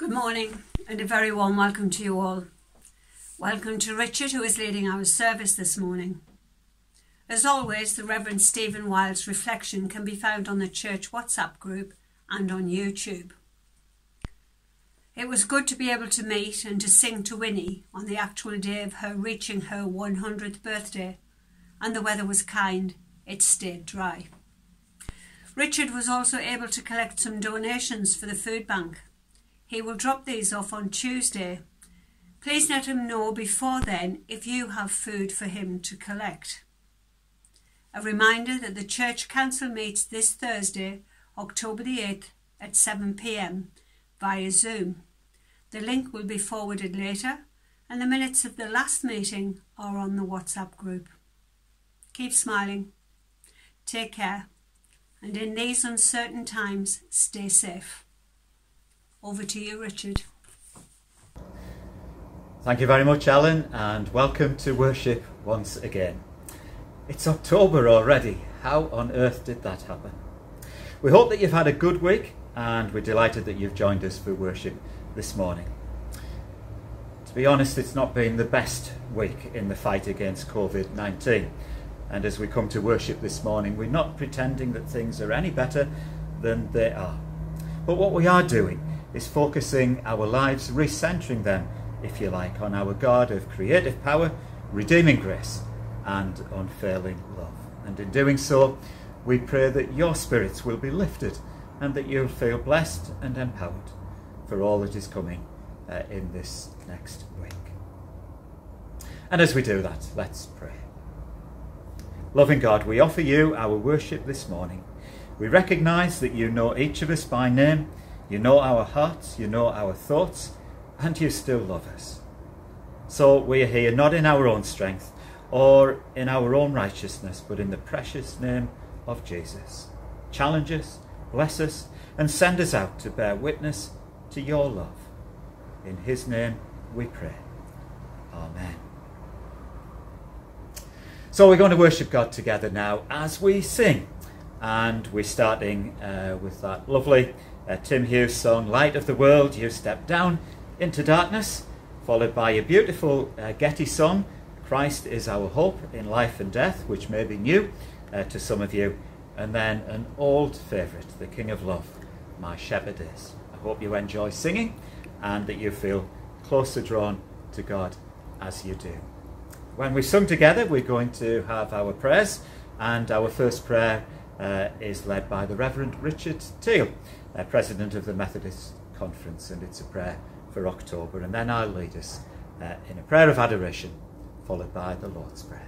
Good morning and a very warm welcome to you all. Welcome to Richard, who is leading our service this morning. As always, the Reverend Stephen Wilde's reflection can be found on the church WhatsApp group and on YouTube. It was good to be able to meet and to sing to Winnie on the actual day of her reaching her 100th birthday, and the weather was kind, it stayed dry. Richard was also able to collect some donations for the food bank. He will drop these off on Tuesday. Please let him know before then if you have food for him to collect. A reminder that the Church Council meets this Thursday, October the 8th at 7 p.m. via Zoom. The link will be forwarded later, and the minutes of the last meeting are on the WhatsApp group. Keep smiling, take care, and in these uncertain times, stay safe. Over to you, Richard. Thank you very much, Ellen, and welcome to worship once again. It's October already. How on earth did that happen? We hope that you've had a good week, and we're delighted that you've joined us for worship this morning. To be honest, it's not been the best week in the fight against COVID-19. And as we come to worship this morning, we're not pretending that things are any better than they are. But what we are doing is focusing our lives, recentering them, if you like, on our God of creative power, redeeming grace, and unfailing love. And in doing so, we pray that your spirits will be lifted and that you'll feel blessed and empowered for all that is coming in this next week. And as we do that, let's pray. Loving God, we offer you our worship this morning. We recognise that you know each of us by name, you know our hearts, you know our thoughts, and you still love us. So we are here not in our own strength or in our own righteousness, but in the precious name of Jesus. Challenge us, bless us, and send us out to bear witness to your love. In his name we pray. Amen. So we're going to worship God together now as we sing. And we're starting with that lovely Tim Hughes song, Light of the World, You Step Down into Darkness, followed by a beautiful Getty song, Christ is Our Hope in Life and Death, which may be new to some of you, and then an old favourite, The King of Love, My Shepherd Is. I hope you enjoy singing and that you feel closer drawn to God as you do. When we sung together, we're going to have our prayers, and our first prayer is led by the Reverend Richard Teal, President of the Methodist Conference, and it's a prayer for October. And then I'll lead us in a prayer of adoration, followed by the Lord's Prayer.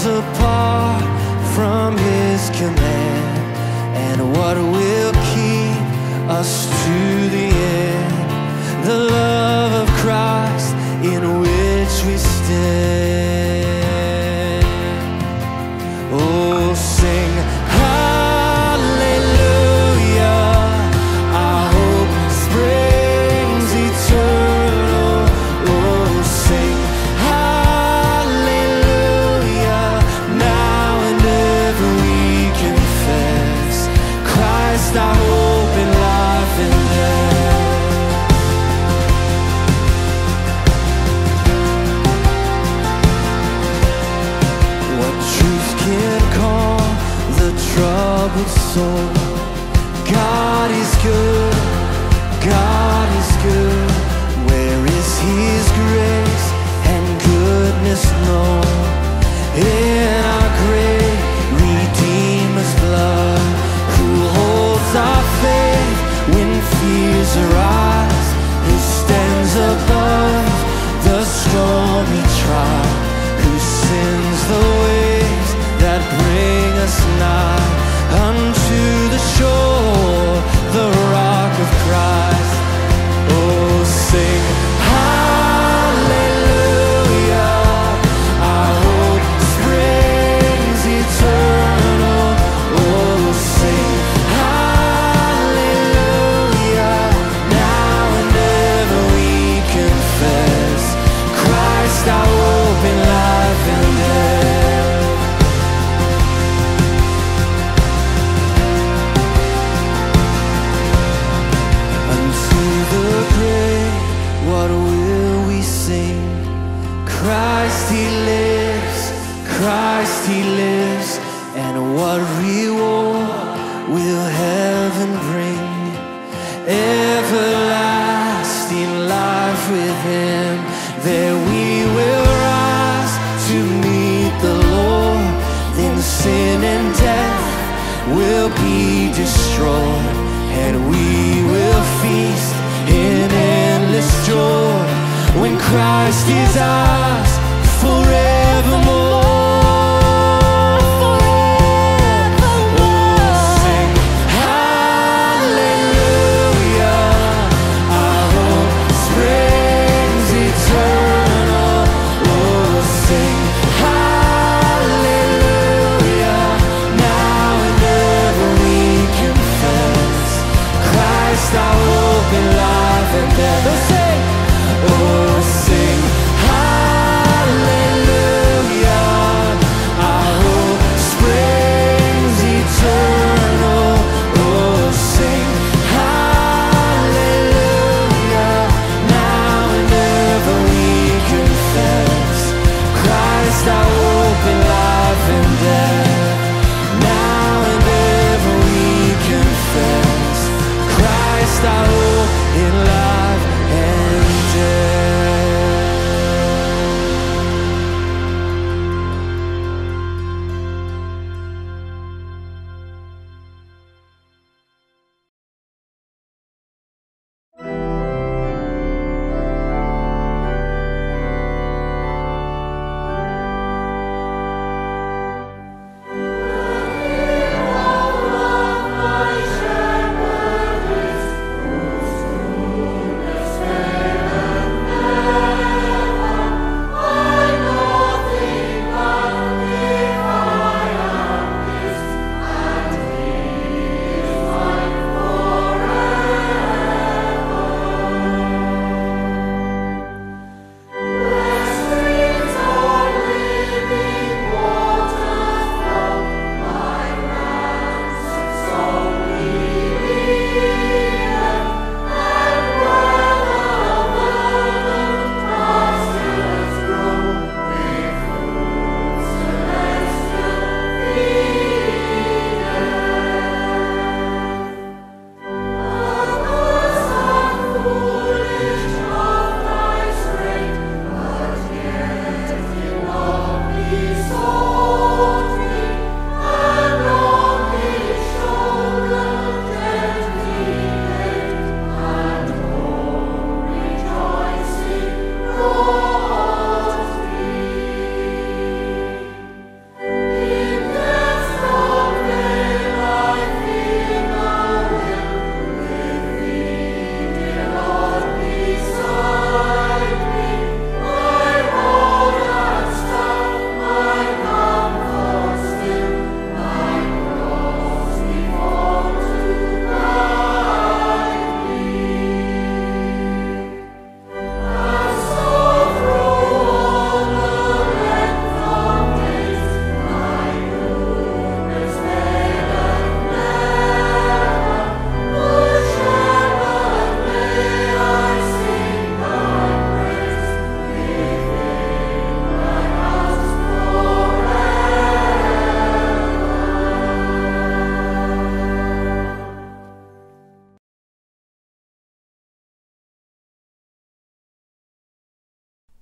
falls apart from his command, and what will keep us to the end? The love of Christ in which we stand. Oh, sing hallelujah, our hope springs eternal. Oh, sing hallelujah, now and ever we confess Christ our hope in life and death. What truth can calm the troubled soul? God is good, God is good. Where is his grace and goodness known? In our great Redeemer's blood, who holds our faith when fears arise, who stands above the stormy trial, who sends the waves that bring us nigh unto the shore, the rock of Christ. Oh, sing hallelujah, our hope springs eternal. Oh, sing hallelujah, now and ever we confess Christ our hope in life and death. Unto the grave, what will we sing? Christ he lives, Christ he lives, and what reward will heaven bring? Everlasting life with him, there we will rise to meet the Lord. Then sin and death will be destroyed, and we will feast in endless joy when Christ is ours forevermore. Oh, sing hallelujah, our hope springs eternal. Oh, sing hallelujah, now and ever we confess Christ our hope in life and death. Oh, sing, oh, sing hallelujah, our hope springs eternal. Oh, sing hallelujah, now and ever we confess Christ our hope in life and death. Now and ever we confess Christ our hope in life and death.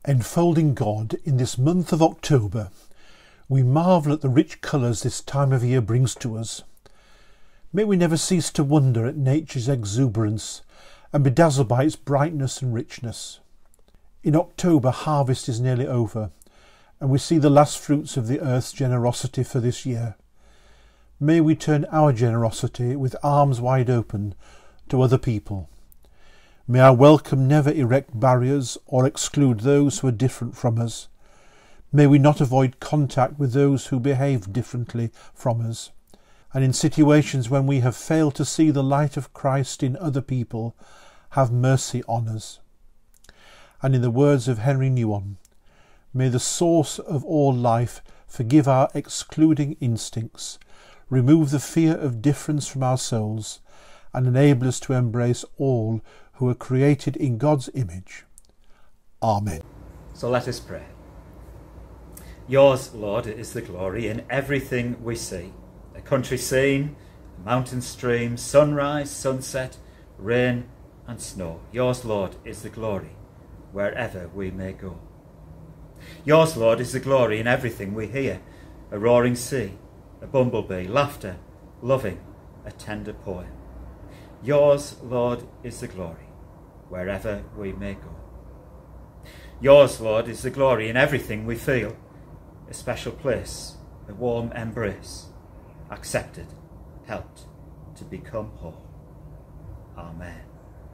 Enfolding God in this month of October, we marvel at the rich colours this time of year brings to us. May we never cease to wonder at nature's exuberance and be dazzled by its brightness and richness. In October, harvest is nearly over, and we see the last fruits of the earth's generosity for this year. May we turn our generosity with arms wide open to other people. May our welcome never erect barriers or exclude those who are different from us. May we not avoid contact with those who behave differently from us. And in situations when we have failed to see the light of Christ in other people, have mercy on us. And in the words of Henry Newon, may the source of all life forgive our excluding instincts, remove the fear of difference from our souls, and enable us to embrace all who are created in God's image. Amen. So let us pray. Yours, Lord, is the glory in everything we see. A country scene, a mountain stream, sunrise, sunset, rain and snow. Yours, Lord, is the glory wherever we may go. Yours, Lord, is the glory in everything we hear. A roaring sea, a bumblebee, laughter, loving, a tender poem. Yours, Lord, is the glory wherever we may go. Yours, Lord, is the glory in everything we feel. A special place, a warm embrace, accepted, helped to become whole. Amen.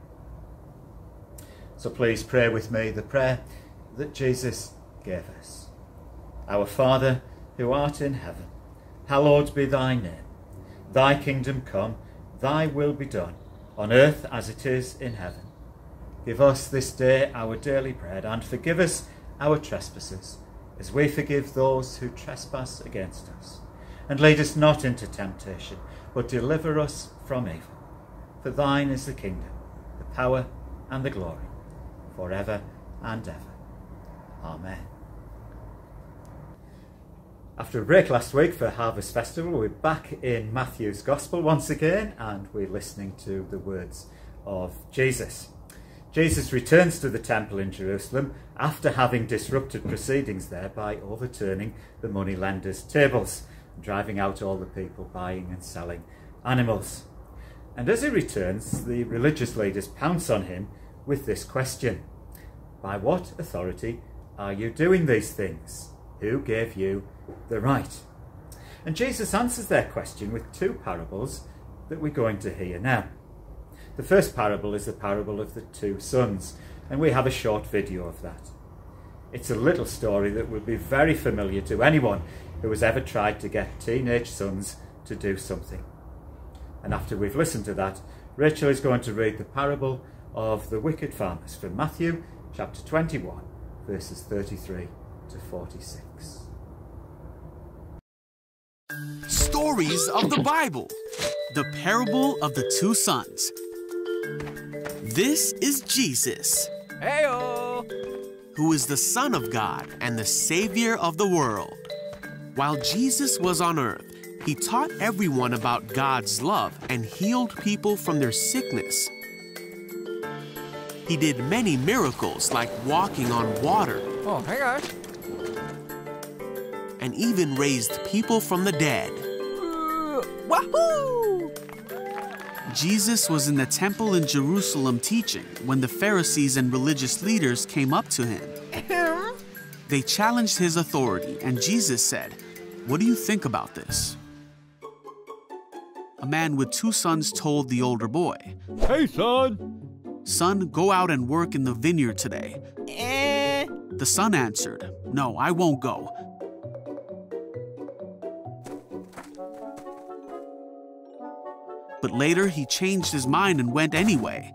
So please pray with me the prayer that Jesus gave us. Our Father, who art in heaven, hallowed be thy name. Thy kingdom come, thy will be done, on earth as it is in heaven. Give us this day our daily bread, and forgive us our trespasses, as we forgive those who trespass against us. And lead us not into temptation, but deliver us from evil. For thine is the kingdom, the power, and the glory, forever and ever. Amen. After a break last week for Harvest Festival, we're back in Matthew's Gospel once again, and we're listening to the words of Jesus. Jesus returns to the temple in Jerusalem after having disrupted proceedings there by overturning the moneylenders' tables and driving out all the people buying and selling animals. And as he returns, the religious leaders pounce on him with this question: by what authority are you doing these things? Who gave you the right? And Jesus answers their question with two parables that we're going to hear now. The first parable is the parable of the two sons, and we have a short video of that. It's a little story that will be very familiar to anyone who has ever tried to get teenage sons to do something. And after we've listened to that, Rachel is going to read the parable of the wicked farmers from Matthew chapter 21, verses 33 to 46. Stories of the Bible. The parable of the two sons. This is Jesus, Heyo! who is the Son of God and the Savior of the world. While Jesus was on earth, he taught everyone about God's love and healed people from their sickness. He did many miracles like walking on water. Oh, hey guys. And even raised people from the dead. Wahoo! Jesus was in the temple in Jerusalem teaching when the Pharisees and religious leaders came up to him. They challenged his authority, and Jesus said, "What do you think about this?" A man with two sons told the older boy, Hey, son. "Son, go out and work in the vineyard today." The son answered, "No, I won't go." But later he changed his mind and went anyway.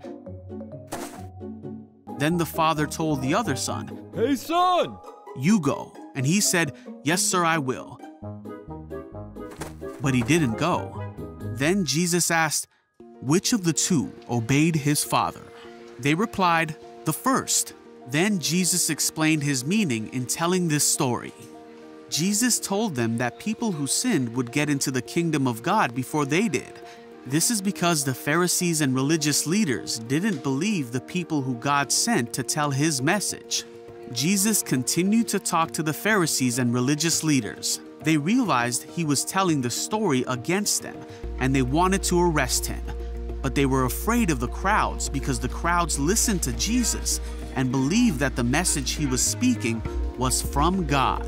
Then the father told the other son, Hey, son. "You go." And he said, "Yes, sir, I will." But he didn't go. Then Jesus asked, "Which of the two obeyed his father?" They replied, "The first." Then Jesus explained his meaning in telling this story. Jesus told them that people who sinned would get into the kingdom of God before they did. This is because the Pharisees and religious leaders didn't believe the people who God sent to tell his message. Jesus continued to talk to the Pharisees and religious leaders. They realized he was telling the story against them, and they wanted to arrest him. But they were afraid of the crowds because the crowds listened to Jesus and believed that the message he was speaking was from God.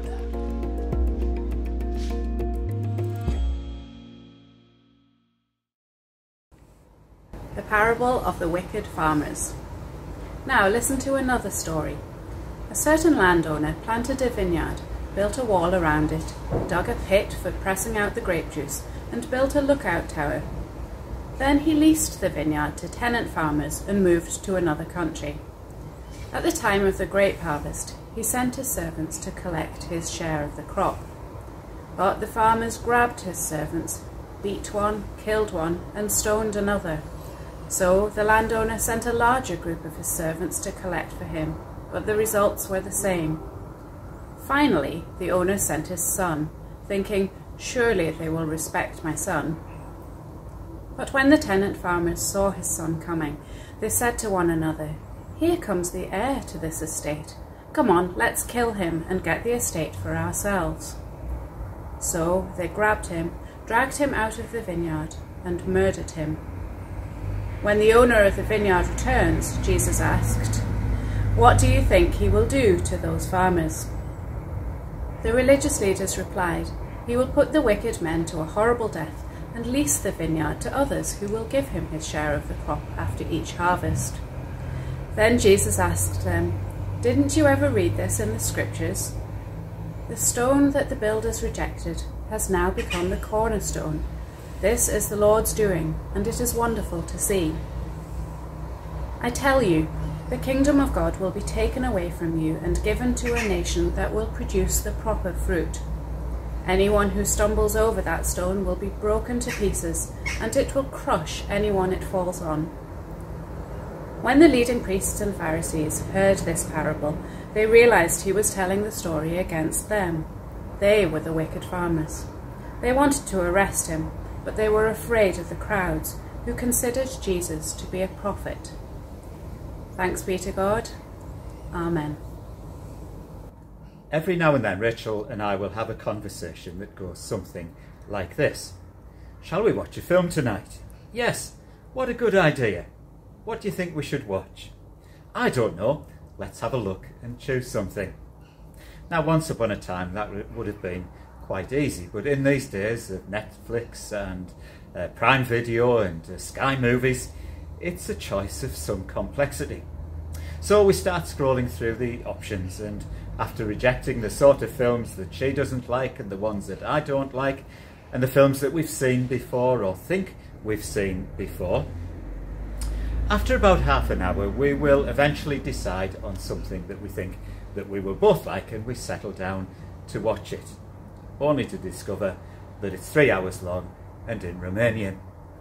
The parable of the wicked farmers. Now listen to another story. A certain landowner planted a vineyard, built a wall around it, dug a pit for pressing out the grape juice, and built a lookout tower. Then he leased the vineyard to tenant farmers and moved to another country. At the time of the grape harvest, he sent his servants to collect his share of the crop. But the farmers grabbed his servants, beat one, killed one, and stoned another. So the landowner sent a larger group of his servants to collect for him, but the results were the same. Finally, the owner sent his son, thinking, "Surely they will respect my son." But when the tenant farmers saw his son coming, they said to one another, "Here comes the heir to this estate. Come on, let's kill him and get the estate for ourselves." So they grabbed him, dragged him out of the vineyard, and murdered him. When the owner of the vineyard returns, Jesus asked, "What do you think he will do to those farmers?" The religious leaders replied, "He will put the wicked men to a horrible death and lease the vineyard to others who will give him his share of the crop after each harvest." Then Jesus asked them, "Didn't you ever read this in the scriptures? The stone that the builders rejected has now become the cornerstone. This is the Lord's doing, and it is wonderful to see. I tell you, the kingdom of God will be taken away from you and given to a nation that will produce the proper fruit. Anyone who stumbles over that stone will be broken to pieces, and it will crush anyone it falls on." When the leading priests and Pharisees heard this parable, they realized he was telling the story against them. They were the wicked farmers. They wanted to arrest him, but they were afraid of the crowds, who considered Jesus to be a prophet. Thanks be to God. Amen. Every now and then Rachel and I will have a conversation that goes something like this. "Shall we watch a film tonight?" "Yes, what a good idea. What do you think we should watch?" "I don't know. Let's have a look and choose something." Now, once upon a time that would have been quite easy, but in these days of Netflix and Prime Video and Sky Movies, it's a choice of some complexity. So we start scrolling through the options, and after rejecting the sort of films that she doesn't like and the ones that I don't like, and the films that we've seen before or think we've seen before, after about half an hour we will eventually decide on something that we think that we will both like, and we settle down to watch it, only to discover that it's 3 hours long and in Romanian.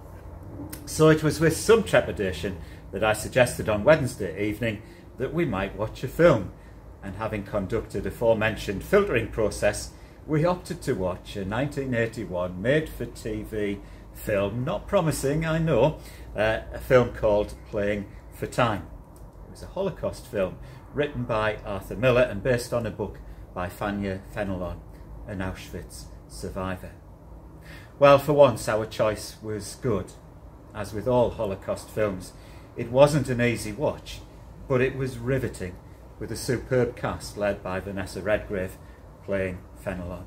So it was with some trepidation that I suggested on Wednesday evening that we might watch a film, and having conducted aforementioned filtering process, we opted to watch a 1981 made-for-TV film, not promising, I know, a film called Playing for Time. It was a Holocaust film written by Arthur Miller and based on a book by Fania Fenelon, an Auschwitz survivor. Well, for once our choice was good. As with all Holocaust films, it wasn't an easy watch, but it was riveting, with a superb cast led by Vanessa Redgrave playing Fenelon.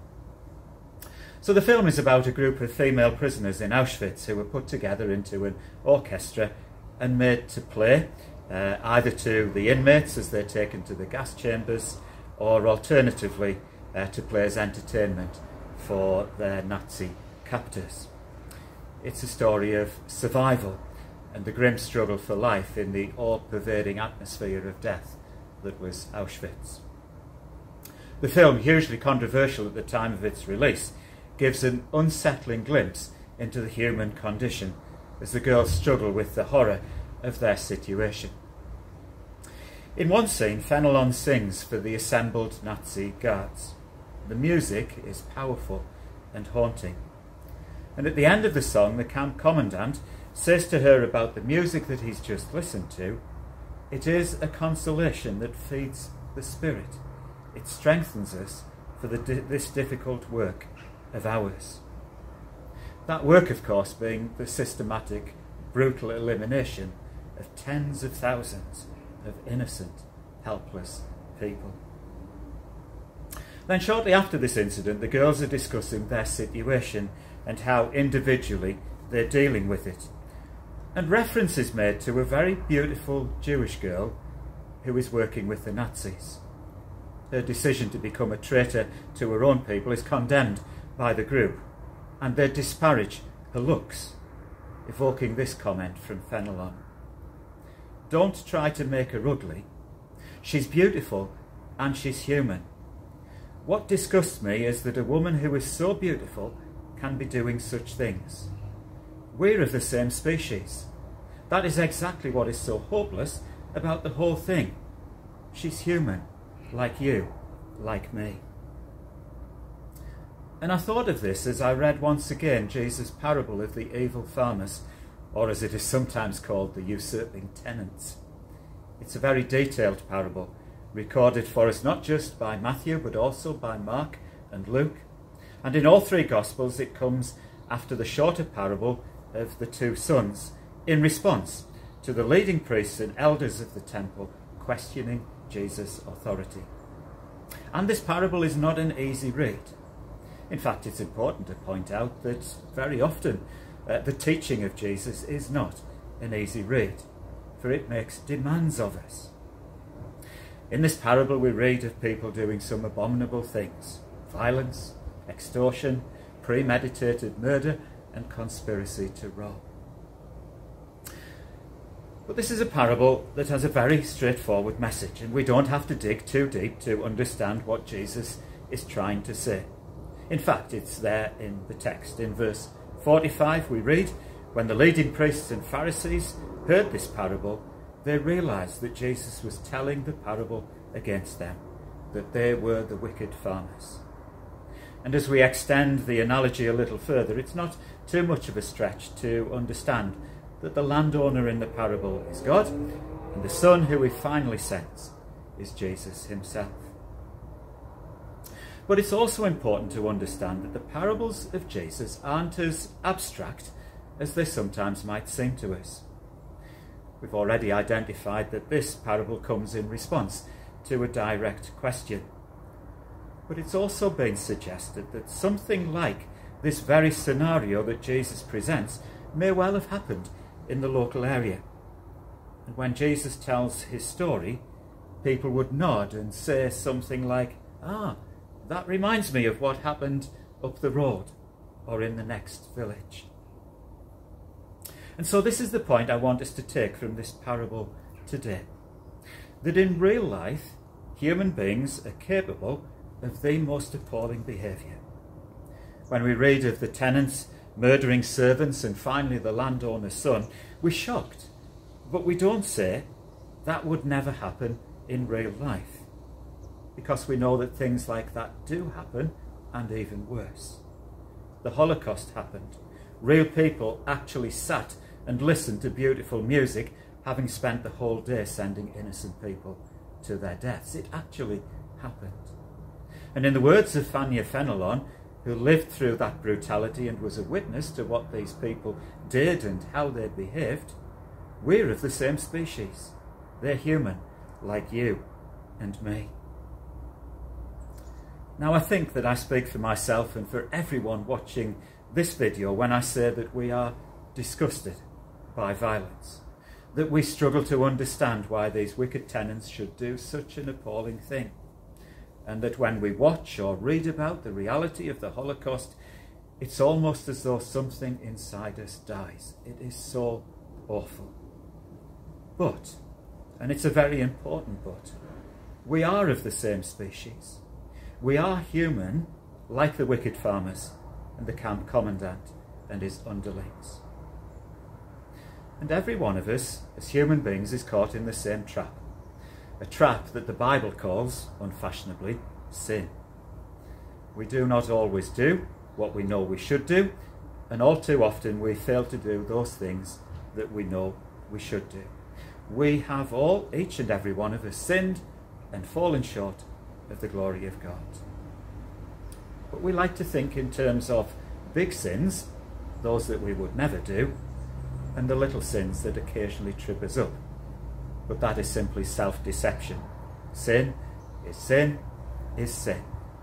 So the film is about a group of female prisoners in Auschwitz who were put together into an orchestra and made to play, either to the inmates as they're taken to the gas chambers, or alternatively to play as entertainment for their Nazi captors. It's a story of survival and the grim struggle for life in the all-pervading atmosphere of death that was Auschwitz. The film, hugely controversial at the time of its release, gives an unsettling glimpse into the human condition as the girls struggle with the horror of their situation. In one scene, Fenelon sings for the assembled Nazi guards. The music is powerful and haunting. And at the end of the song, the camp commandant says to her about the music that he's just listened to, "It is a consolation that feeds the Spirit. It strengthens us for this difficult work of ours. That work, of course, being the systematic, brutal elimination of tens of thousands of innocent, helpless people. Then shortly after this incident, the girls are discussing their situation and how individually they're dealing with it. And reference is made to a very beautiful Jewish girl who is working with the Nazis. Her decision to become a traitor to her own people is condemned by the group, and they disparage her looks, evoking this comment from Fenelon: "Don't try to make her ugly. She's beautiful and she's human. What disgusts me is that a woman who is so beautiful can be doing such things. We're of the same species. That is exactly what is so hopeless about the whole thing. She's human, like you, like me." And I thought of this as I read once again Jesus' parable of the evil farmers, or as it is sometimes called, the usurping tenants. It's a very detailed parable, recorded for us not just by Matthew but also by Mark and Luke. And in all three Gospels it comes after the shorter parable of the two sons, in response to the leading priests and elders of the temple questioning Jesus' authority. And this parable is not an easy read. In fact, it's important to point out that very often the teaching of Jesus is not an easy read, for it makes demands of us. In this parable we read of people doing some abominable things: violence, extortion, premeditated murder, and conspiracy to rob. But this is a parable that has a very straightforward message, and we don't have to dig too deep to understand what Jesus is trying to say. In fact, it's there in the text. In verse 45 we read, "When the leading priests and Pharisees heard this parable, they realised that Jesus was telling the parable against them, that they were the wicked farmers." And as we extend the analogy a little further, it's not too much of a stretch to understand that the landowner in the parable is God, and the son who he finally sends is Jesus himself. But it's also important to understand that the parables of Jesus aren't as abstract as they sometimes might seem to us. We've already identified that this parable comes in response to a direct question. But it's also been suggested that something like this very scenario that Jesus presents may well have happened in the local area. And when Jesus tells his story, people would nod and say something like, "Ah, that reminds me of what happened up the road or in the next village." And so this is the point I want us to take from this parable today. That in real life, human beings are capable of the most appalling behaviour. When we read of the tenants murdering servants and finally the landowner's son, we're shocked. But we don't say that would never happen in real life, because we know that things like that do happen, and even worse. The Holocaust happened. Real people actually sat and listened to beautiful music, having spent the whole day sending innocent people to their deaths. It actually happened. And in the words of Fania Fenelon, who lived through that brutality and was a witness to what these people did and how they behaved, we're of the same species. They're human, like you and me. Now, I think that I speak for myself and for everyone watching this video when I say that we are disgusted by violence, that we struggle to understand why these wicked tenants should do such an appalling thing, and that when we watch or read about the reality of the Holocaust, it's almost as though something inside us dies. It is so awful. But, and it's a very important but, we are of the same species. We are human, like the wicked farmers and the camp commandant and his underlings. And every one of us, as human beings, is caught in the same trap. A trap that the Bible calls, unfashionably, sin. We do not always do what we know we should do, and all too often we fail to do those things that we know we should do. We have all, each and every one of us, sinned and fallen short of the glory of God. But we like to think in terms of big sins, those that we would never do, and the little sins that occasionally trip us up. But that is simply self-deception. Sin is sin is sin.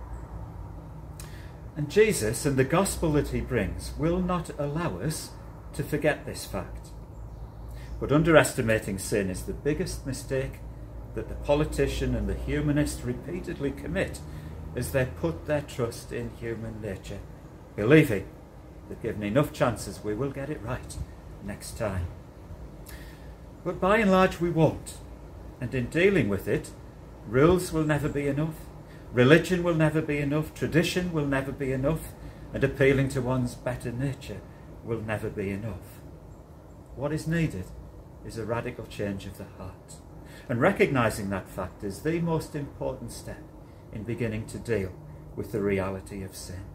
And Jesus and the gospel that he brings will not allow us to forget this fact. But underestimating sin is the biggest mistake that the politician and the humanist repeatedly commit as they put their trust in human nature, believing that given enough chances we will get it right next time. But by and large we won't, and in dealing with it, rules will never be enough, religion will never be enough, tradition will never be enough, and appealing to one's better nature will never be enough. What is needed is a radical change of the heart, and recognising that fact is the most important step in beginning to deal with the reality of sin.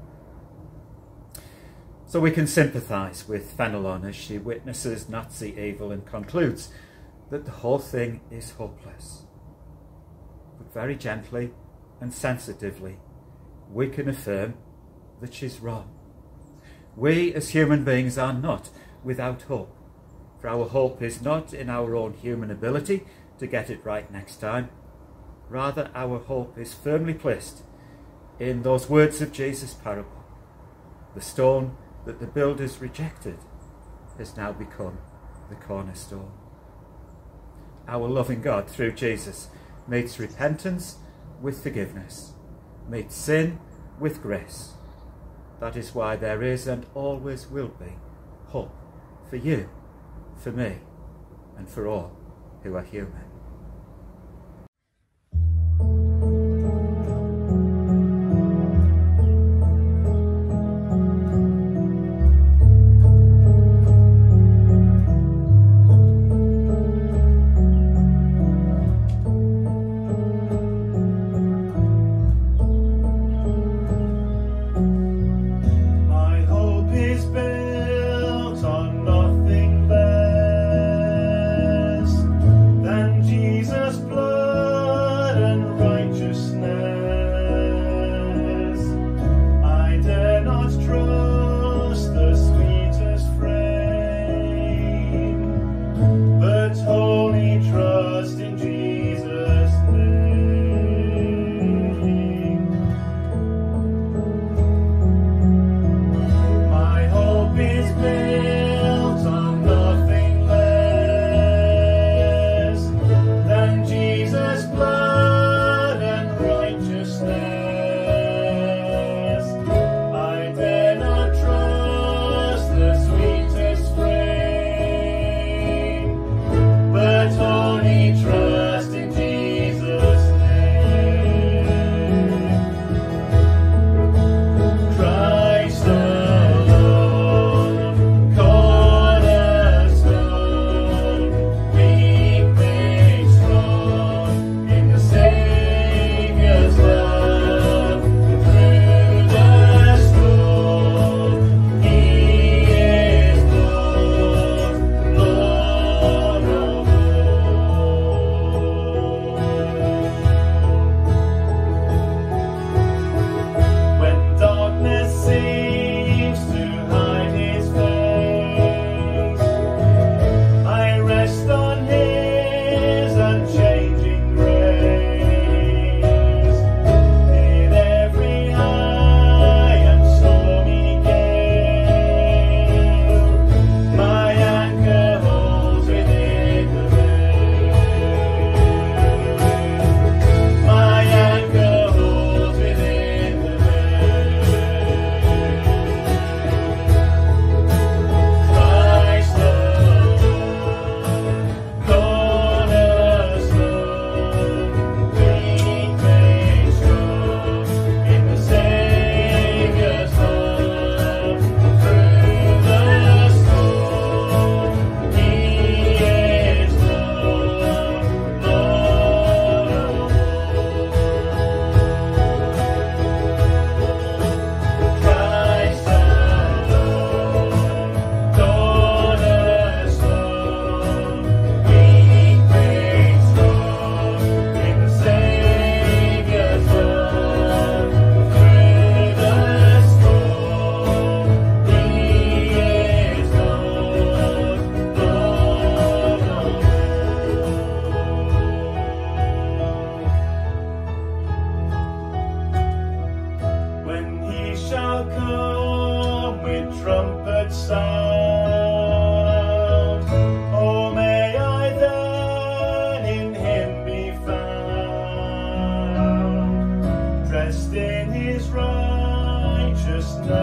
So we can sympathise with Fenelon as she witnesses Nazi evil and concludes that the whole thing is hopeless. But very gently and sensitively, we can affirm that she's wrong. We as human beings are not without hope, for our hope is not in our own human ability to get it right next time. Rather, our hope is firmly placed in those words of Jesus' parable. The stone that the builders rejected has now become the cornerstone. Our loving God, through Jesus, meets repentance with forgiveness, meets sin with grace. That is why there is and always will be hope for you, for me, and for all who are human. Then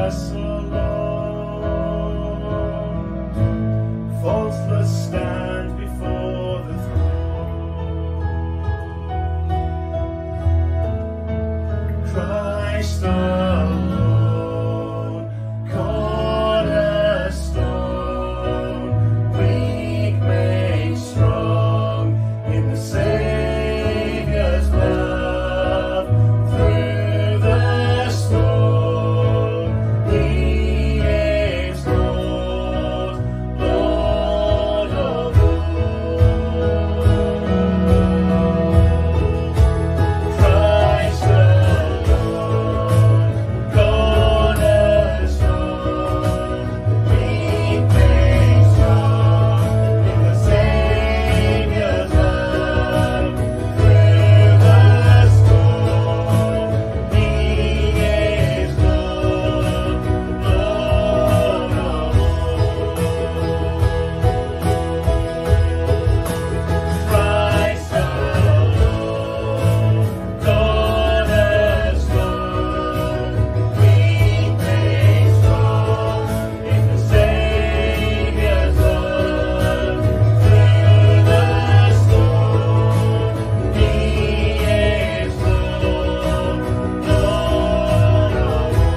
us alone, faultless stand before the throne. Christ alone, cornerstone, weak made strong in the Saviour's love. Through the storm, He is Lord, Lord of all. Christ alone, cornerstone, weak made strong in the Saviour's love. Through the storm, He is Lord, Lord of all. Christ alone, cornerstone, weak made strong in the Saviour's love. Through the storm, He is Lord, Lord of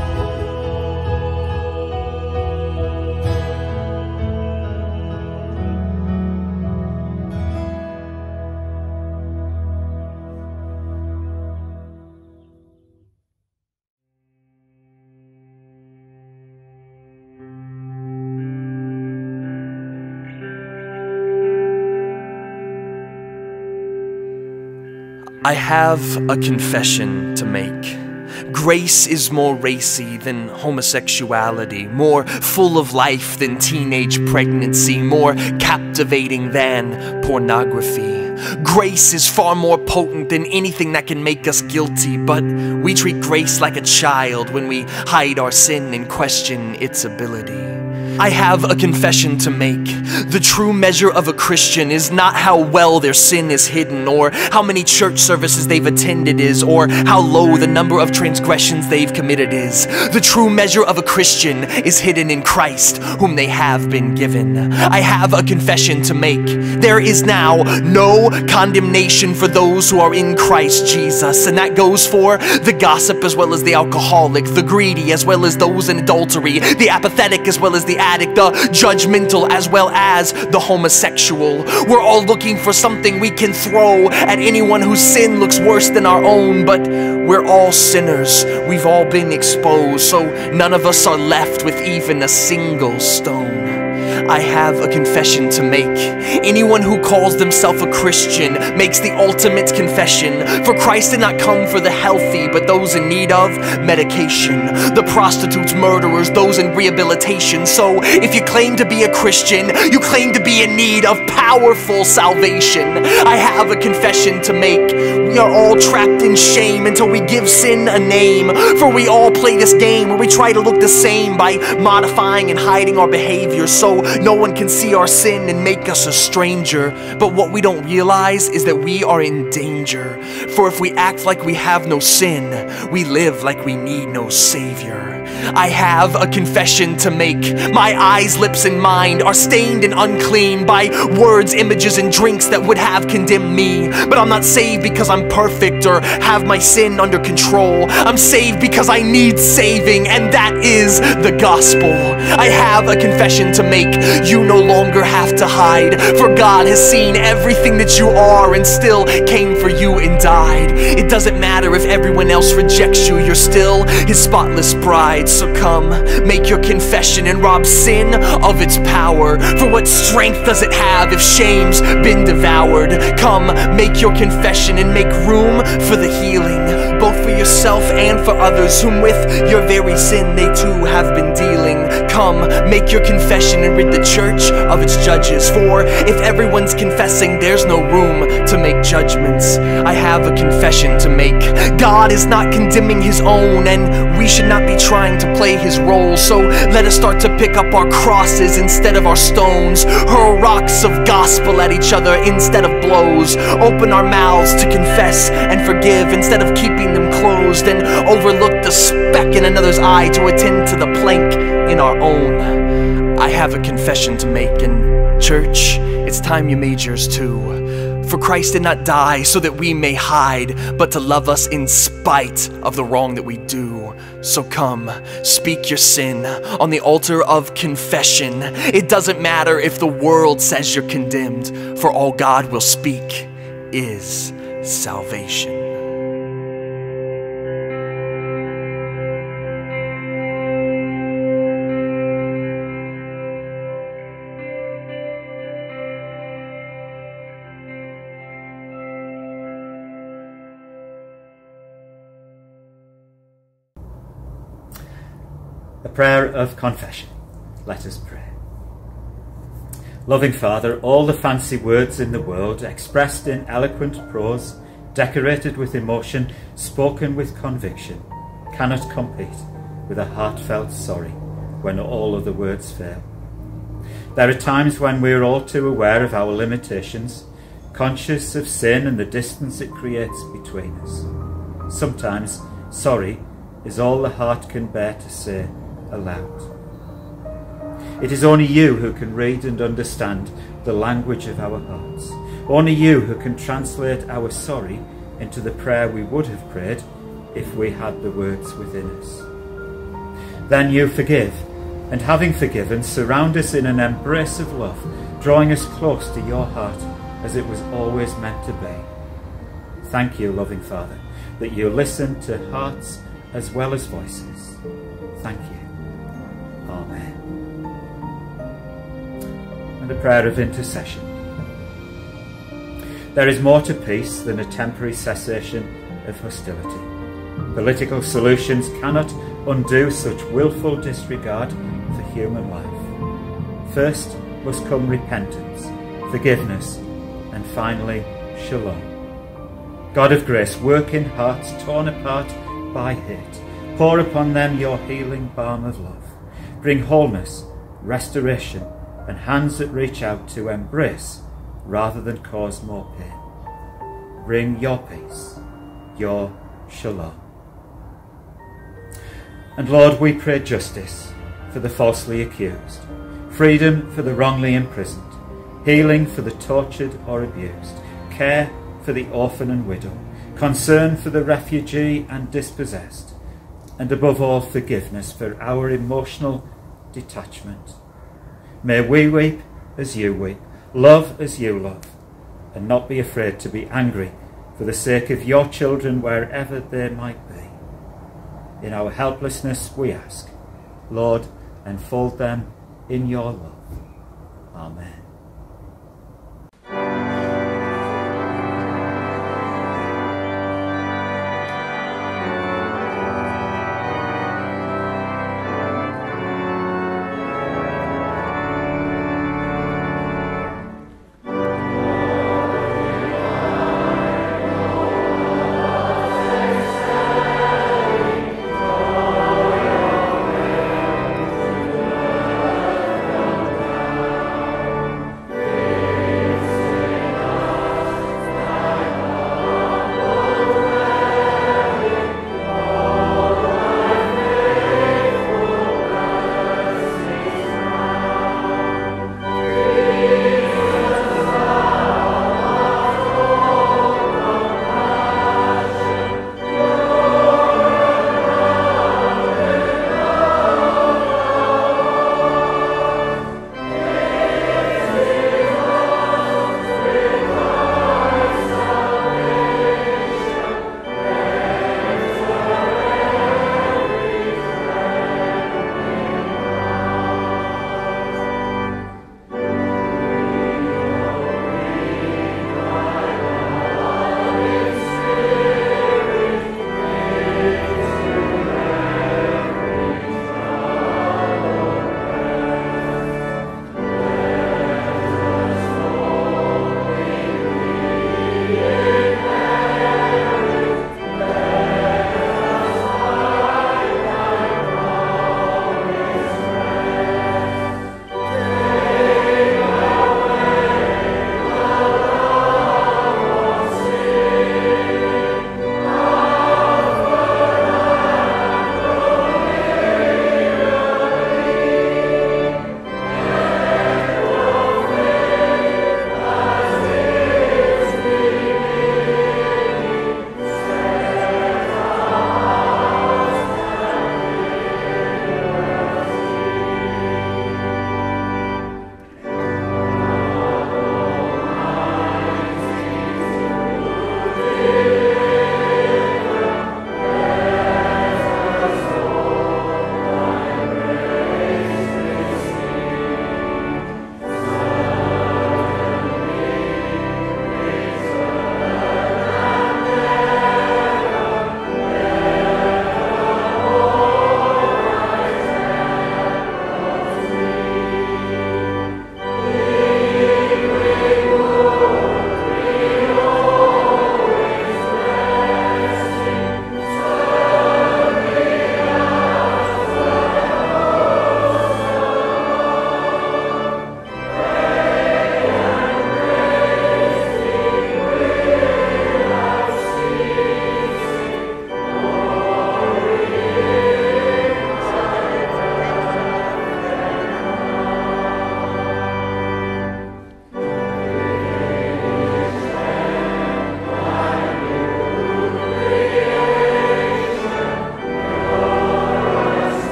I have a confession to make. Grace is more racy than homosexuality, more full of life than teenage pregnancy, more captivating than pornography. Grace is far more potent than anything that can make us guilty, but we treat grace like a child when we hide our sin and question its ability. I have a confession to make. The true measure of a Christian is not how well their sin is hidden, or how many church services they've attended is, or how low the number of transgressions they've committed is. The true measure of a Christian is hidden in Christ, whom they have been given. I have a confession to make. There is now no condemnation for those who are in Christ Jesus, and that goes for the gossip as well as the alcoholic, the greedy as well as those in adultery, the apathetic as well as the addict, the judgmental as well as the homosexual. We're all looking for something we can throw at anyone whose sin looks worse than our own, but we're all sinners. We've all been exposed, so none of us are left with even a single stone. I have a confession to make. Anyone who calls themselves a Christian makes the ultimate confession. For Christ did not come for the healthy, but those in need of medication. The prostitutes, murderers, those in rehabilitation. So if you claim to be a Christian, you claim to be in need of powerful salvation. I have a confession to make. We are all trapped in shame until we give sin a name. For we all play this game where we try to look the same by modifying and hiding our behavior so no one can see our sin and make us a stranger. But what we don't realize is that we are in danger. For if we act like we have no sin, we live like we need no savior. I have a confession to make. My eyes, lips, and mind are stained and unclean by words, images, and drinks that would have condemned me. But I'm not saved because I'm perfect or have my sin under control. I'm saved because I need saving, and that is the gospel. I have a confession to make. You no longer have to hide, for God has seen everything that you are and still came for you and died. It doesn't matter if everyone else rejects you, you're still His spotless bride. So come, make your confession and rob sin of its power. For what strength does it have if shame's been devoured? Come, make your confession and make room for the healing, both for yourself and for others whom with your very sin they too have been dealing. Come, make your confession and rid the church of its judges. For if everyone's confessing, there's no room to make judgments. I have a confession to make. God is not condemning His own, and we should not be trying to play His role. So let us start to pick up our crosses instead of our stones, hurl rocks of gospel at each other instead of blows. Open our mouths to confess and forgive instead of keeping them closed, and overlook the speck in another's eye to attend to the plank in our own. I have a confession to make, and church, it's time you made yours too. For Christ did not die so that we may hide, but to love us in spite of the wrong that we do. So come, speak your sin on the altar of confession. It doesn't matter if the world says you're condemned, for all God will speak is salvation. A prayer of confession. Let us pray. Loving Father, all the fancy words in the world, expressed in eloquent prose, decorated with emotion, spoken with conviction, cannot compete with a heartfelt sorry when all other words fail. There are times when we are all too aware of our limitations, conscious of sin and the distance it creates between us. Sometimes sorry is all the heart can bear to say aloud. It is only you who can read and understand the language of our hearts. Only you who can translate our sorry into the prayer we would have prayed if we had the words within us. Then you forgive, and having forgiven, surround us in an embrace of love, drawing us close to your heart as it was always meant to be. Thank you, loving Father, that you listen to hearts as well as voices. Thank you. Amen. And a prayer of intercession. There is more to peace than a temporary cessation of hostility. Political solutions cannot undo such willful disregard for human life. First must come repentance, forgiveness, and finally shalom. God of grace, work in hearts torn apart by hate. Pour upon them your healing balm of love. Bring wholeness, restoration, and hands that reach out to embrace rather than cause more pain. Bring your peace, your shalom. And Lord, we pray justice for the falsely accused, freedom for the wrongly imprisoned, healing for the tortured or abused, care for the orphan and widow, concern for the refugee and dispossessed, and above all forgiveness for our emotional detachment. May we weep as you weep, love as you love, and not be afraid to be angry for the sake of your children wherever they might be. In our helplessness we ask, Lord, enfold them in your love. Amen.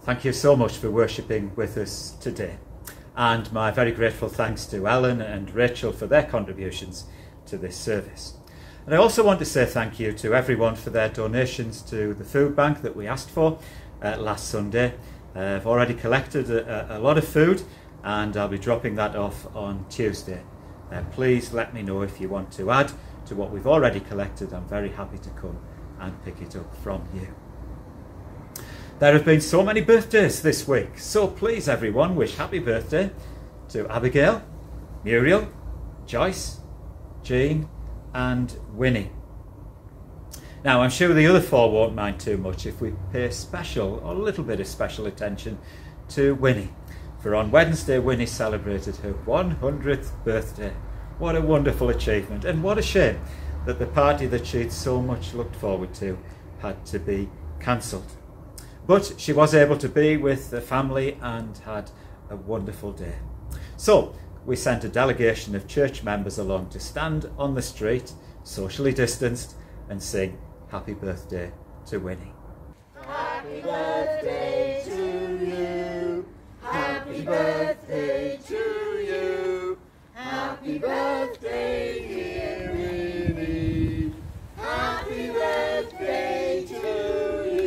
Thank you so much for worshipping with us today. And my very grateful thanks to Ellen and Rachel for their contributions to this service. And I also want to say thank you to everyone for their donations to the food bank that we asked for last Sunday. I've already collected a lot of food, and I'll be dropping that off on Tuesday. Please let me know if you want to add to what we've already collected. I'm very happy to come and pick it up from you. There have been so many birthdays this week, so please everyone wish happy birthday to Abigail, Muriel, Joyce, Jean and Winnie. Now I'm sure the other four won't mind too much if we pay special or a little bit of special attention to Winnie, for on Wednesday Winnie celebrated her 100th birthday. What a wonderful achievement, and what a shame that the party that she'd so much looked forward to had to be cancelled. But she was able to be with the family and had a wonderful day. So we sent a delegation of church members along to stand on the street, socially distanced, and sing happy birthday to Winnie. Happy birthday to you. Happy birthday to you. Happy birthday, dear Winnie. Happy birthday to you.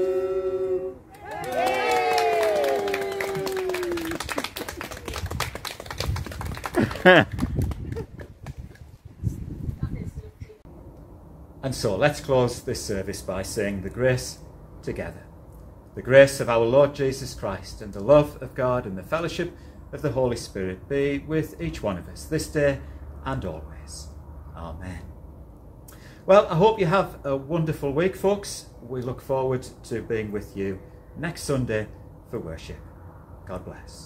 And so let's close this service by saying the grace together. The grace of our Lord Jesus Christ and the love of God and the fellowship of the Holy Spirit be with each one of us this day and always. Amen. Well, I hope you have a wonderful week, folks. We look forward to being with you next Sunday for worship. God bless.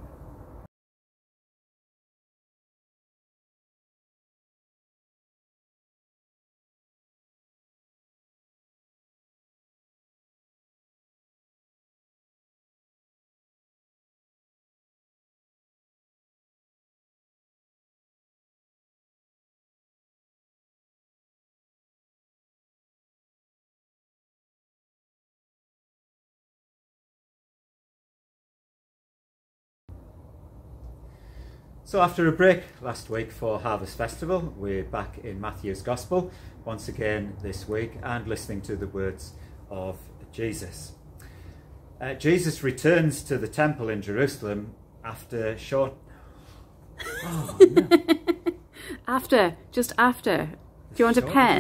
So after a break last week for Harvest Festival, we're back in Matthew's Gospel once again this week and listening to the words of Jesus. Jesus returns to the temple in Jerusalem after short... Oh, no. Just after. Do you want a pen?